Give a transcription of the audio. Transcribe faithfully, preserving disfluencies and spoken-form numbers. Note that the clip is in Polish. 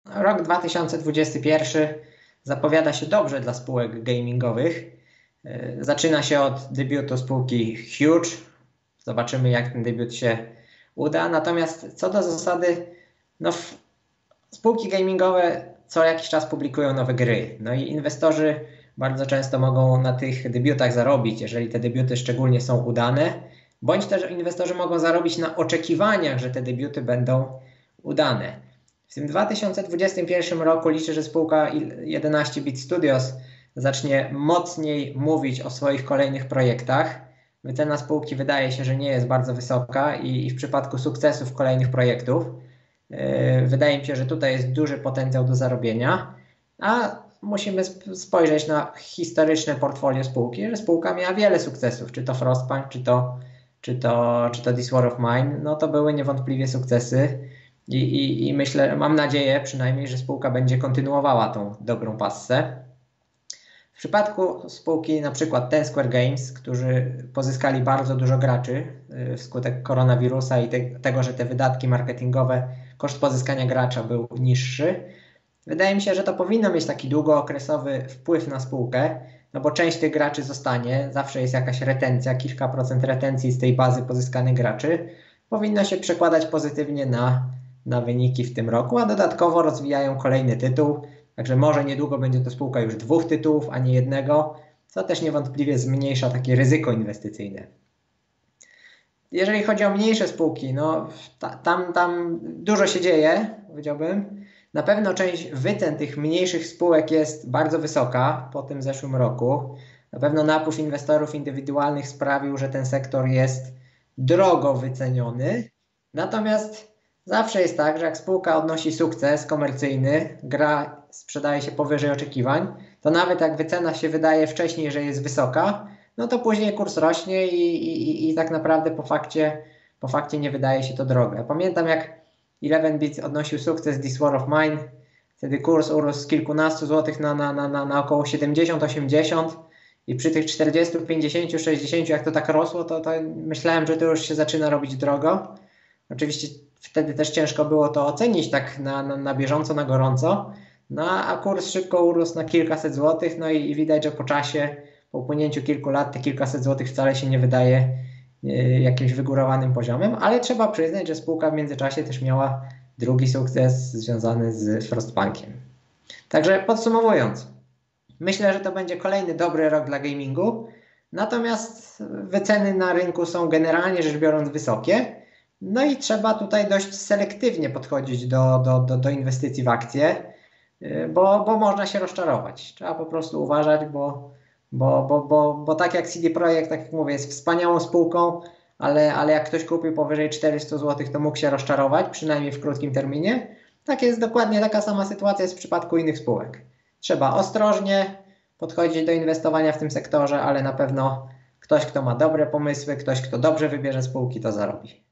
Rok dwa tysiące dwudziesty pierwszy zapowiada się dobrze dla spółek gamingowych. Zaczyna się od debiutu spółki Huuuge. Zobaczymy, jak ten debiut się uda. Natomiast co do zasady, no, spółki gamingowe co jakiś czas publikują nowe gry. No i inwestorzy bardzo często mogą na tych debiutach zarobić, jeżeli te debiuty szczególnie są udane. Bądź też inwestorzy mogą zarobić na oczekiwaniach, że te debiuty będą udane. W tym dwa tysiące dwudziestym pierwszym roku liczę, że spółka jedenaście bit Studios zacznie mocniej mówić o swoich kolejnych projektach. Wycena spółki wydaje się, że nie jest bardzo wysoka i, i w przypadku sukcesów kolejnych projektów yy, wydaje mi się, że tutaj jest duży potencjał do zarobienia, a musimy spojrzeć na historyczne portfolio spółki, że spółka miała wiele sukcesów, czy to Frostpunk, czy to, czy to, czy to This War of Mine, no to były niewątpliwie sukcesy. I, i, I myślę, mam nadzieję przynajmniej, że spółka będzie kontynuowała tą dobrą passę. W przypadku spółki na przykład Ten Square Games, którzy pozyskali bardzo dużo graczy wskutek koronawirusa i te, tego, że te wydatki marketingowe, koszt pozyskania gracza był niższy, wydaje mi się, że to powinno mieć taki długookresowy wpływ na spółkę, no bo część tych graczy zostanie, zawsze jest jakaś retencja, kilka procent retencji z tej bazy pozyskanych graczy, powinno się przekładać pozytywnie na na wyniki w tym roku, a dodatkowo rozwijają kolejny tytuł, także może niedługo będzie to spółka już dwóch tytułów, a nie jednego, co też niewątpliwie zmniejsza takie ryzyko inwestycyjne. Jeżeli chodzi o mniejsze spółki, no ta, tam, tam dużo się dzieje, powiedziałbym. Na pewno część wycen tych mniejszych spółek jest bardzo wysoka po tym zeszłym roku. Na pewno napływ inwestorów indywidualnych sprawił, że ten sektor jest drogo wyceniony, natomiast zawsze jest tak, że jak spółka odnosi sukces komercyjny, gra sprzedaje się powyżej oczekiwań, to nawet jak wycena się wydaje wcześniej, że jest wysoka, no to później kurs rośnie i, i, i tak naprawdę po fakcie, po fakcie nie wydaje się to drogie. Ja pamiętam, jak jedenaście bit odnosił sukces This War of Mine, wtedy kurs urósł z kilkunastu złotych na, na, na, na, na około siedemdziesiąt osiemdziesiąt i przy tych czterdziestu, pięćdziesięciu, sześćdziesięciu jak to tak rosło, to, to myślałem, że to już się zaczyna robić drogo. Oczywiście wtedy też ciężko było to ocenić tak na, na, na bieżąco, na gorąco, no a kurs szybko urósł na kilkaset złotych, no i, i widać, że po czasie, po upłynięciu kilku lat te kilkaset złotych wcale się nie wydaje y, jakimś wygórowanym poziomem, ale trzeba przyznać, że spółka w międzyczasie też miała drugi sukces związany z Frostpunkiem. Także podsumowując, myślę, że to będzie kolejny dobry rok dla gamingu, natomiast wyceny na rynku są generalnie rzecz biorąc wysokie. No i trzeba tutaj dość selektywnie podchodzić do, do, do, do inwestycji w akcje, bo, bo można się rozczarować. Trzeba po prostu uważać, bo, bo, bo, bo, bo tak jak C D Projekt, tak jak mówię, jest wspaniałą spółką, ale, ale jak ktoś kupił powyżej czterystu złotych, to mógł się rozczarować, przynajmniej w krótkim terminie. Tak jest dokładnie taka sama sytuacja jest w przypadku innych spółek. Trzeba ostrożnie podchodzić do inwestowania w tym sektorze, ale na pewno ktoś, kto ma dobre pomysły, ktoś, kto dobrze wybierze spółki, to zarobi.